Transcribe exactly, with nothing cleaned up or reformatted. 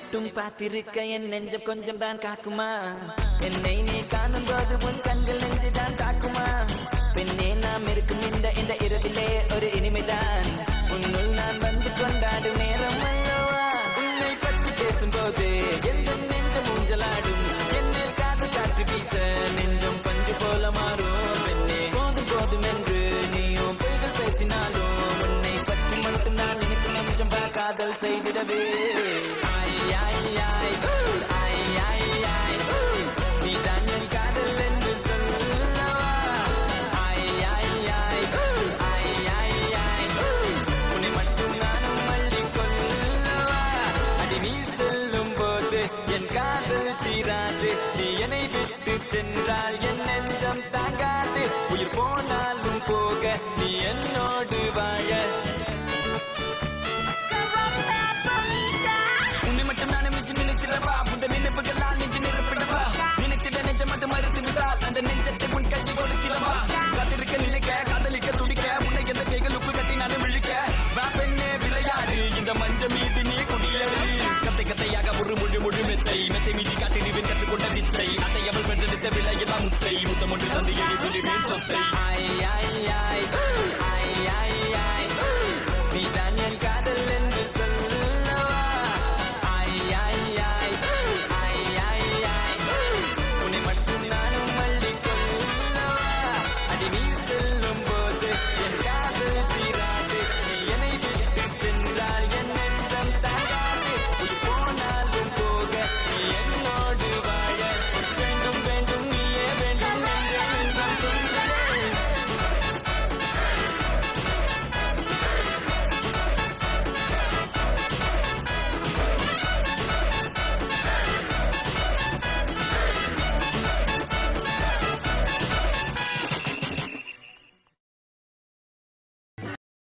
மட்டும் பார்த்திருக்க என் நெஞ்சம் கொஞ்சம் தான் காக்குமா என்னை நீ காணும் போது உன் கண்கள் நெஞ்சுதான் தாக்குமா பெண்ணே நாம் இருக்கும் இந்த இந்த இரவிலே ஒரு இனிமைதான் உன்னுள் நான் வந்து கொண்டாடும் நேரம் அல்லவா உன்னை பற்றி பேசும்போது எந்த நெஞ்சம் ஊஞ்சலாடும் என் மேல் காற்று காற்று வீச நெஞ்சம் பஞ்சு போல மாறும் பெண்ணே போதும் போதும் என்று நீயும் பொய்கள் பேசினாலும் உன்னை பற்றி மட்டும் நான் எனக்கு நெஞ்சம் காதல் செய்திடவே என்னை விட்டு சென்றால் என் நெஞ்சம் தாங்காது உயிர் போனாலும் போக நீ என்னோடு வாழ உன்னை மட்டும் நான் மிச்சு நினைக்கிறவா முந்த நினைப்புகளால் நெஞ்சு நிரப்பிடவா நினைக்கிற நெஞ்சம் மட்டும் மறுத்து விட்டால் அந்த நெஞ்சத்தை உன் கையை கொடுக்கிறவா காத்திருக்க நினைக்க காதலிக்க துடிக்க உன்னை எந்த கைகளுக்கு கட்டி நான் விழிக்க வா பெண்ணே விளையாடு இந்த மஞ்சள் மீது நீ குடியேறு கத்தை கத்தையாக ஒரு முழு முழு மெத்தை மெத்தை மீதி காட்டி நீ கற்றுக்கொண்ட வித்தை அத்தை அவள் வென்றெடுத்த விலையெல்லாம் முத்தை முத்தம் ஒன்று தந்தையை விடுவேன் சொத்தை